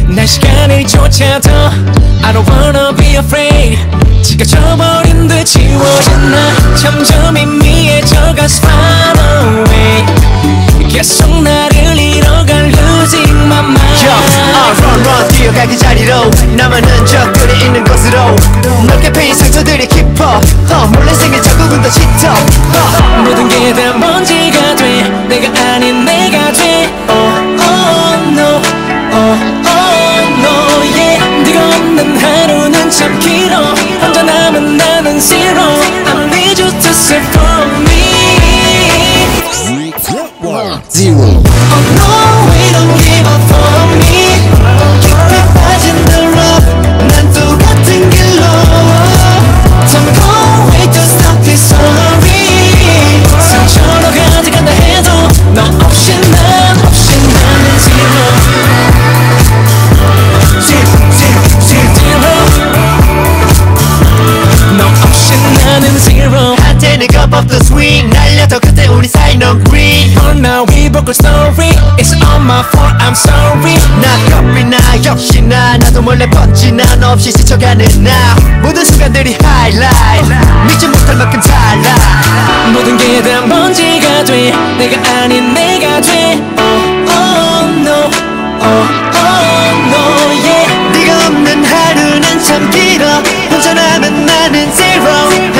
날 시간을 쫓아도 I don't wanna be afraid 지겨져버린 듯 지워진 나 점점 희미해져가 far away 계속 나를 잃어갈 losing my mind run run 뛰어가기 자리로 남은 흔적들이 있는 곳으로 넓게 패인 상처들이 깊어 몰래 생긴 자국은 더 짙어 모든 게 다 먼지가 돼 내가 아닌 내가 돼 oh no no yeah 네가 없는 하루는 참 길어 혼자 남은 나는 zero I need you to save for me 0 Oh no we don't give up for me 깊이 빠진 the rough 난 똑같은 길로 Tell me one way to stop this story 상처로 가져간다 해도 너 없이 나는 zero 너 없이 나는 zero 한때는 cup of the swing 날려도 그때 우리 사이 넌 green For now we broke a story It's all my fault I'm sorry 나 겁이나 역시나 나도 몰래 번지나 너 없이 스쳐가는 나 모든 순간들이 highlight 믿지 못할 만큼 달라 모든 게 다 먼지가 돼 내가 아닌 내가 돼 oh no yeah 네가 없는 하루는 참 길어 혼자 남은 나는 zero